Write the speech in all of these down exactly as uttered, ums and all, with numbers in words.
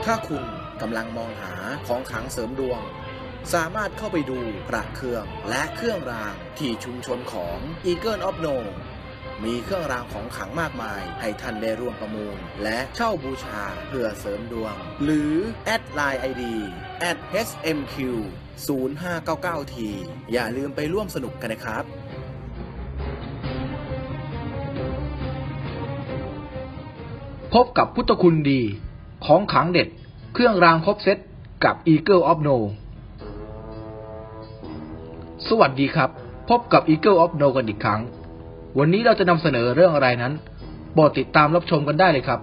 ถ้าคุณกำลังมองหาของขลังเสริมดวงสามารถเข้าไปดูพระเครื่องและเครื่องรางที่ชุมชนของ Eagle of No มีเครื่องรางของขลังมากมายให้ท่านได้ร่วมประมูลและเช่าบูชาเพื่อเสริมดวงหรือแอดไลน์ ไอ ดี แอท เอช เอ็ม คิว ศูนย์ ห้า เก้า เก้า ที อย่าลืมไปร่วมสนุกกันนะครับพบกับพุทธคุณดีของขลังเด็ดเครื่องรางครบเซตกับ Eagle of No สวัสดีครับพบกับ Eagle of No กันอีกครั้งวันนี้เราจะนำเสนอเรื่องอะไรนั้นโปรดติดตามรับชมกันได้เลยครับ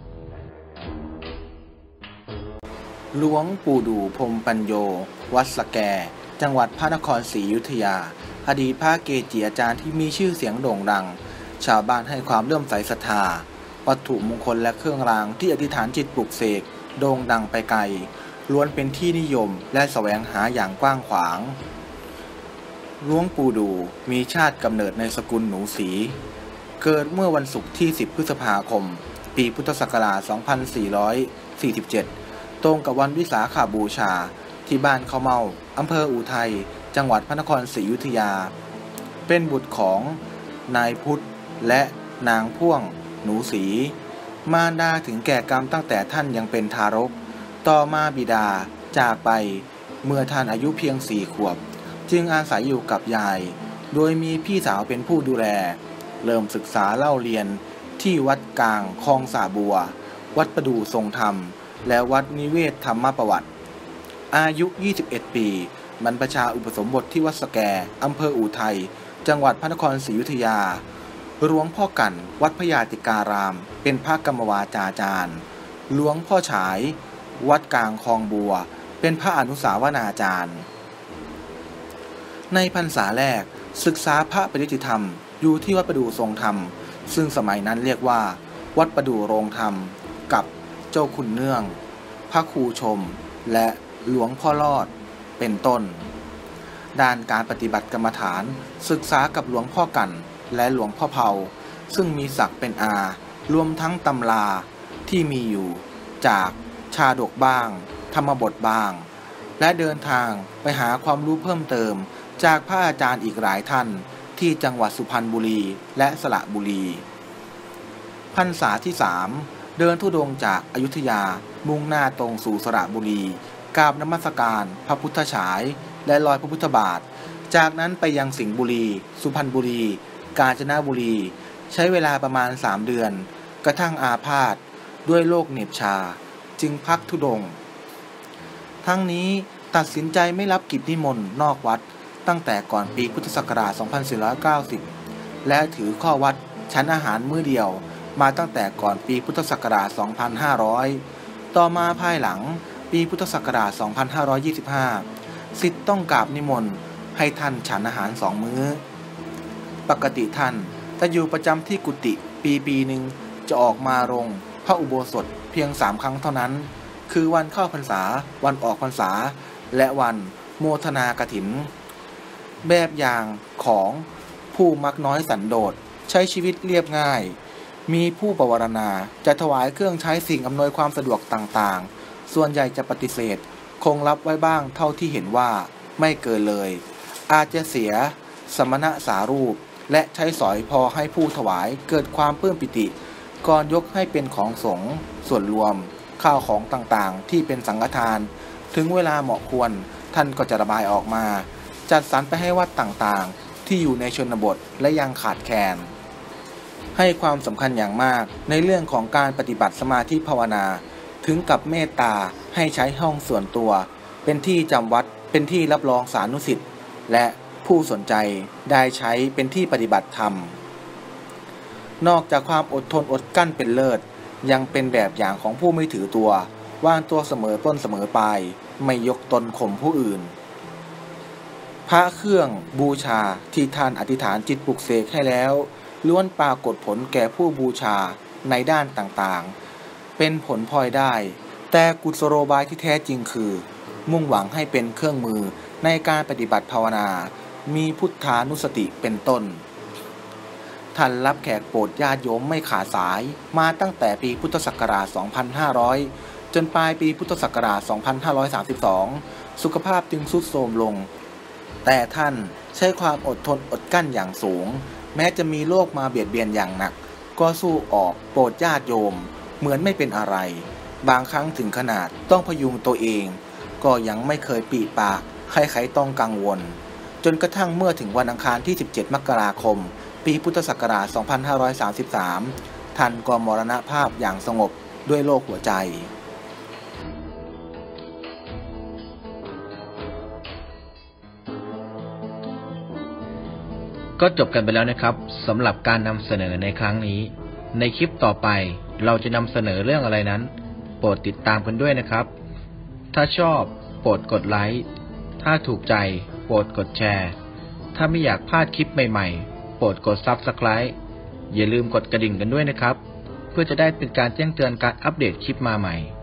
หลวงปู่ดูพรหมปัญโยวัดสแกจังหวัดพระนครศรีอยุธยาอดีตพระเกจิอาจารย์ที่มีชื่อเสียงโด่งดังชาวบ้านให้ความเลื่อมใสศรัทธาวัตถุมงคลและเครื่องรางที่อธิษฐานจิตปลุกเสกโด่งดังไปไกลล้วนเป็นที่นิยมและแสวงหาอย่างกว้างขวางหลวงปู่ดูมีชาติกำเนิดในสกุลหนูศรีเกิดเมื่อวันศุกร์ที่สิบพฤษภาคมปีพุทธศักราชสองพันสี่ร้อยสี่สิบเจ็ดตรงกับวันวิสาขบูชาที่บ้านเขาเมาอำเภออู่ไทยจังหวัดพระนครศรีอยุธยาเป็นบุตรของนายพุทธและนางพ่วงหนูศรีมารดาถึงแก่กรรมตั้งแต่ท่านยังเป็นทารกต่อมาบิดาจากไปเมื่อท่านอายุเพียงสี่ขวบจึงอาศัยอยู่กับยายโดยมีพี่สาวเป็นผู้ดูแลเริ่มศึกษาเล่าเรียนที่วัดกลางคลองสาบัววัดประดู่ทรงธรรมและวัดนิเวศธรรมประวัติอายุยี่สิบเอ็ดปีบรรพชาอุปสมบทที่วัดสแกอำเภออู่ไทยจังหวัดพระนครศรีอยุธยาหลวงพ่อกันวัดพญาติการามเป็นพระกรรมวาจาจารย์หลวงพ่อฉายวัดกลางคลองบัวเป็นพระอนุสาวนาจารย์ในพรรษาแรกศึกษาพระปริยัติธรรมอยู่ที่วัดประดู่ทรงธรรมซึ่งสมัยนั้นเรียกว่าวัดประดู่โรงธรรมกับเจ้าคุณเนื่องพระครูชมและหลวงพ่อรอดเป็นต้นด้านการปฏิบัติกรรมฐานศึกษากับหลวงพ่อกันและหลวงพ่อเผาซึ่งมีศักดิ์เป็นอารวมทั้งตำราที่มีอยู่จากชาดกบ้างธรรมบทบ้างและเดินทางไปหาความรู้เพิ่มเติมจากพระอาจารย์อีกหลายท่านที่จังหวัดสุพรรณบุรีและสระบุรีพรรษาที่สามเดินธุดงค์จากอยุธยามุ่งหน้าตรงสู่สระบุรีกราบนมัสการพระพุทธฉายและรอยพระพุทธบาทจากนั้นไปยังสิงห์บุรีสุพรรณบุรีกาญจนบุรีใช้เวลาประมาณสามเดือนกระทั่งอาพาธด้วยโรคเหน็บชาจึงพักธุดงค์ทั้งนี้ตัดสินใจไม่รับกิจนิมนต์นอกวัดตั้งแต่ก่อนปีพุทธศักราชสองพันสี่ร้อยเก้าสิบและถือข้อวัดฉันอาหารมื้อเดียวมาตั้งแต่ก่อนปีพุทธศักราชสองพันห้าร้อยต่อมาภายหลังปีพุทธศักราชสองพันห้าร้อยยี่สิบห้าศิษย์ต้องกราบนิมนต์ให้ท่านฉันอาหารสองมื้อปกติท่านจะอยู่ประจำที่กุฏิปีปีหนึ่งจะออกมาลงพระอุโบสถเพียงสามครั้งเท่านั้นคือวันเข้าพรรษาวันออกพรรษาและวันโมทนากฐินแบบอย่างของผู้มักน้อยสันโดษใช้ชีวิตเรียบง่ายมีผู้ปวารณาจะถวายเครื่องใช้สิ่งอำนวยความสะดวกต่างๆส่วนใหญ่จะปฏิเสธคงรับไว้บ้างเท่าที่เห็นว่าไม่เกินเลยอาจจะเสียสมณะสารูปและใช้สอยพอให้ผู้ถวายเกิดความปลื้มปิติก่อนยกให้เป็นของสงฆ์ส่วนรวมข้าวของต่างๆที่เป็นสังฆทานถึงเวลาเหมาะควรท่านก็จะระบายออกมาจัดสรรไปให้วัดต่างๆที่อยู่ในชนบทและยังขาดแคลนให้ความสำคัญอย่างมากในเรื่องของการปฏิบัติสมาธิภาวนาถึงกับเมตตาให้ใช้ห้องส่วนตัวเป็นที่จำวัดเป็นที่รับรองสานุสิทธิ์และผู้สนใจได้ใช้เป็นที่ปฏิบัติธรรมนอกจากความอดทนอดกั้นเป็นเลิศยังเป็นแบบอย่างของผู้ไม่ถือตัววางตัวเสมอต้นเสมอปลายไม่ยกตนข่มผู้อื่นพระเครื่องบูชาที่ท่านอธิษฐานจิตปลุกเสกให้แล้วล้วนปรากฏผลแก่ผู้บูชาในด้านต่างๆเป็นผลพลอยได้แต่กุศโลบายที่แท้จริงคือมุ่งหวังให้เป็นเครื่องมือในการปฏิบัติภาวนามีพุทธานุสติเป็นต้นท่านรับแขกโปรดญาติโยมไม่ขาดสายมาตั้งแต่ปีพุทธศักราชสองพันห้าร้อยจนปลายปีพุทธศักราช สองพันห้าร้อยสามสิบสอง สุขภาพจึงทรุดโทรมลงแต่ท่านใช้ความอดทนอดกลั้นอย่างสูงแม้จะมีโรคมาเบียดเบียนอย่างหนักก็สู้ออกโปรดญาติโยมเหมือนไม่เป็นอะไรบางครั้งถึงขนาดต้องพยุงตัวเองก็ยังไม่เคยปีปากใครๆต้องกังวลจนกระทั่งเมื่อถึงวันอังคารที่สิบเจ็ดมกราคมปีพุทธศักราช สองพันห้าร้อยสามสิบสาม ท่านก็มรณภาพอย่างสงบด้วยโรคหัวใจก็จบกันไปแล้วนะครับสำหรับการนำเสนอในครั้งนี้ในคลิปต่อไปเราจะนำเสนอเรื่องอะไรนั้นโปรดติดตามกันด้วยนะครับถ้าชอบโปรดกดไลค์ถ้าถูกใจโปรดกดแชร์ถ้าไม่อยากพลาดคลิปใหม่ๆโปรดกด ซับสไครบ์ อย่าลืมกดกระดิ่งกันด้วยนะครับเพื่อจะได้เป็นการแจ้งเตือนการอัปเดตคลิปมาใหม่